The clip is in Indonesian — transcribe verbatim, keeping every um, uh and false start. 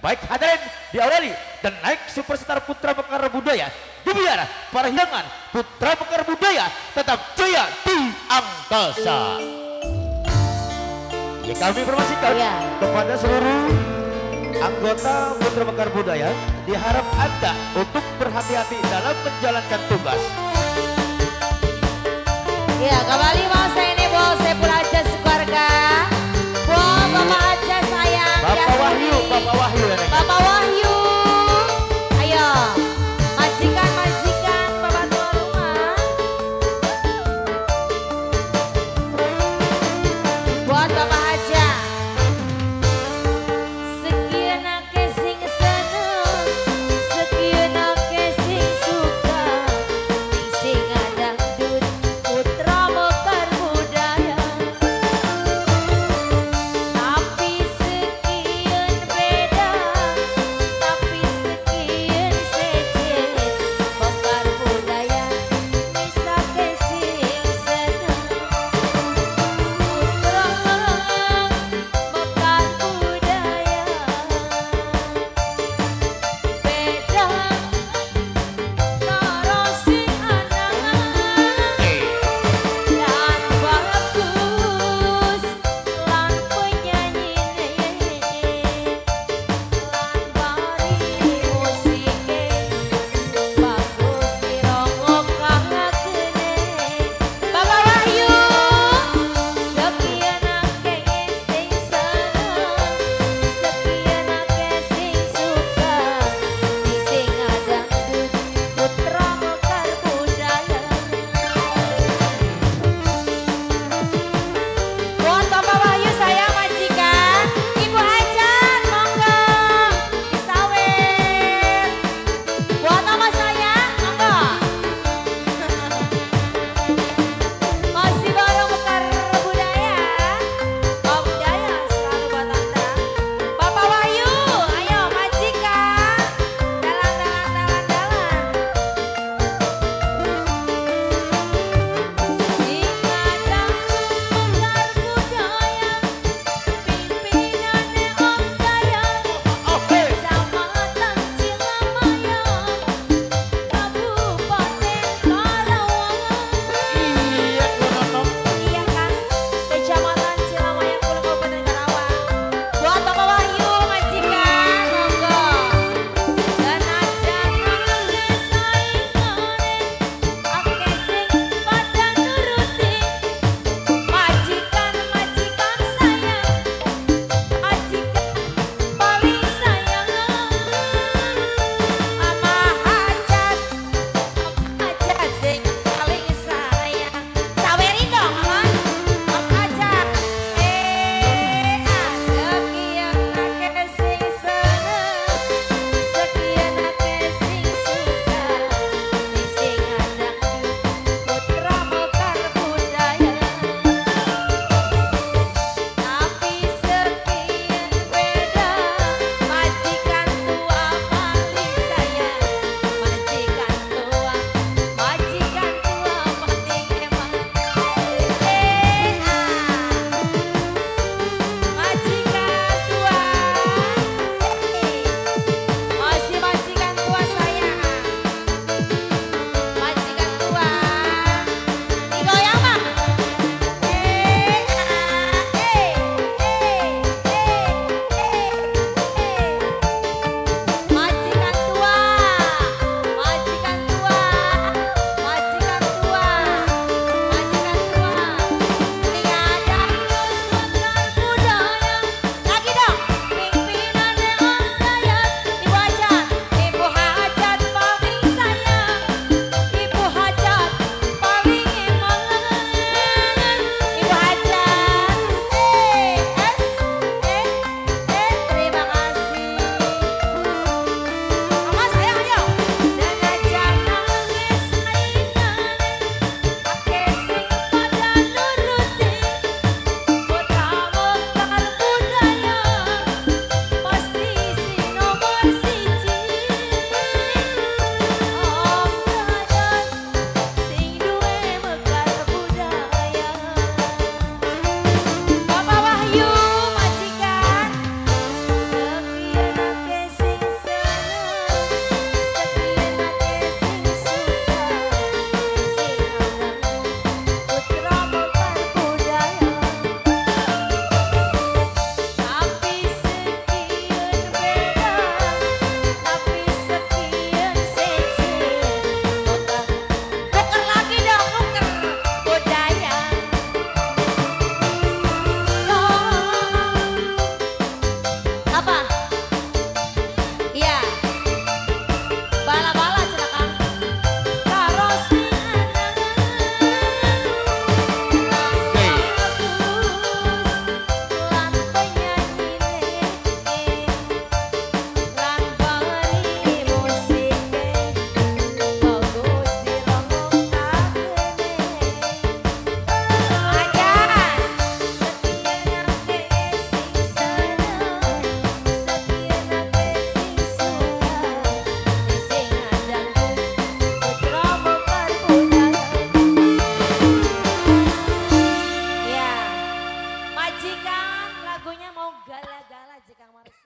Baik hadirin di Aureli dan naik superstar putra Mekar Budaya Jubiar para hidangan putra Mekar Budaya tetap jaya di angkasa. Ya, kami informasikan ya. kepada seluruh anggota putra Mekar Budaya, diharap Anda untuk berhati-hati dalam menjalankan tugas. Ya, kembali mau saya ini bawa saya pulang aja keluarga. Bawa Bapak aja sayang. Bapak ya, Wahyu, Bapak Wahyu ya, Bapak Wahyu. Ayo, majikan majikan Bapak tua rumah. Buat Bapak aja. Sekian ake sing seneng, sekian ake sing suka, sing ada dut putra Mekar Budaya. Tapi sekian beda Jikang lagunya mau gala-gala Jikang Marsi.